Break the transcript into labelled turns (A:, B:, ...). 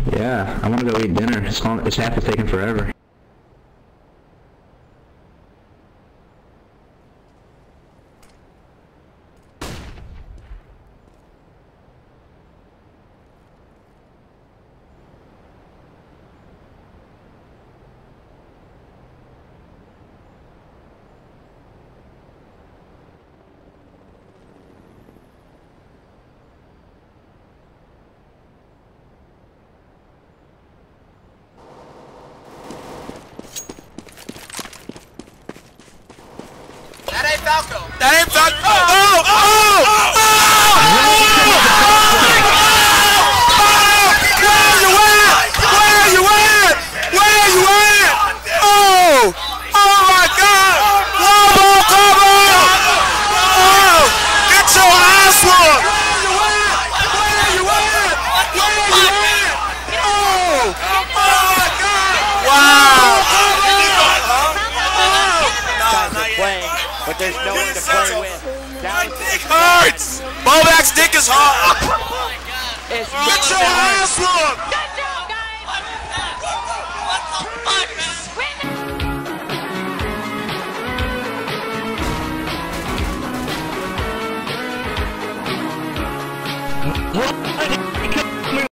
A: Yeah, I want to go eat dinner. This half is taking forever.
B: That ain't Falco.
C: That ain't Falco. Oh! Oh! Oh! Where you at? Where you at? Where you at? Oh! Oh my God! Lobo cover! Oh! Get your ass whooped! Where you at? Where you at? Oh! Oh my God! Wow!
D: Playing, but there's no one to play with.
C: My dick hurts! Bobbyboy'S dick is hard!
D: It's
C: Get your ass whooped!